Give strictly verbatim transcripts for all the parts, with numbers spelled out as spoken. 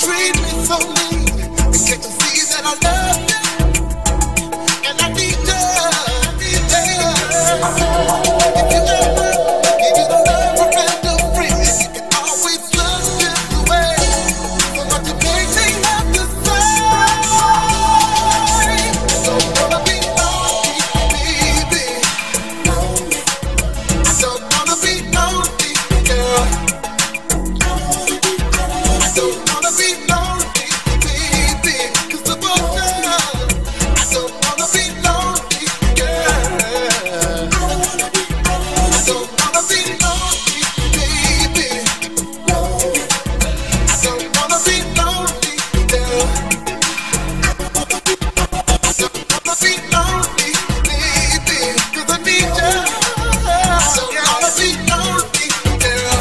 treat me so mean? And can't you see that I love you? And I need you, I need you. If you ever give you the love of friend or friend, you can always look this way. So what you make me have to say? I don't wanna be lonely, baby. I don't wanna be lonely, girl. I don't wanna be lonely, baby. 'Cause the both of us. I don't wanna be lonely, girl. I don't wanna be lonely, baby. I don't wanna be lonely, girl. I don't wanna be lonely, baby. 'Cause I need you. I don't wanna be lonely, girl.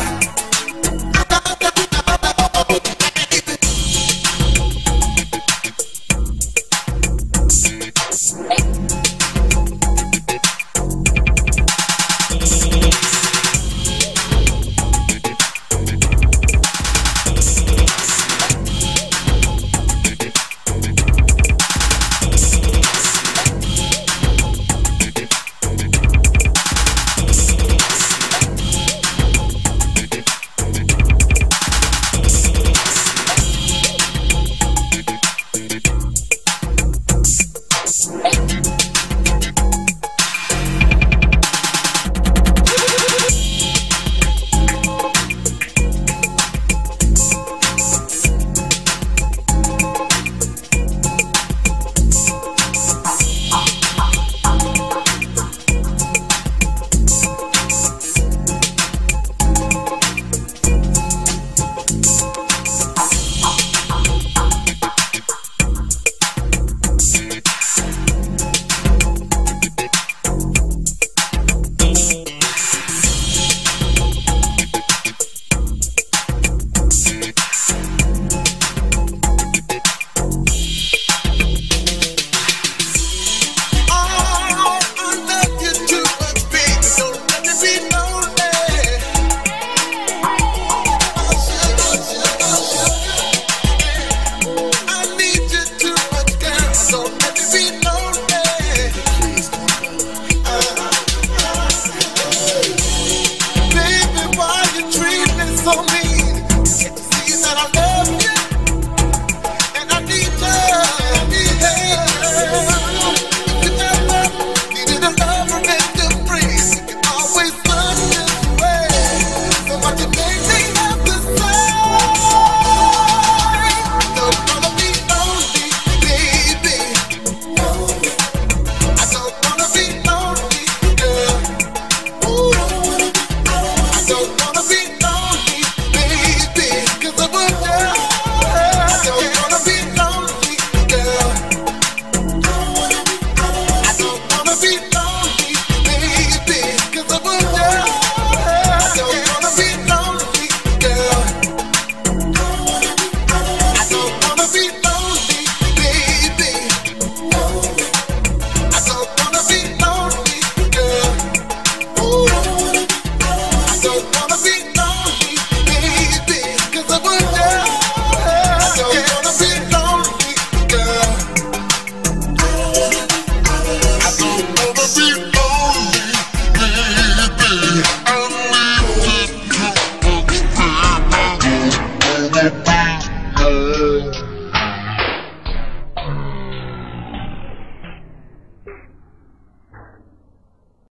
Wanna be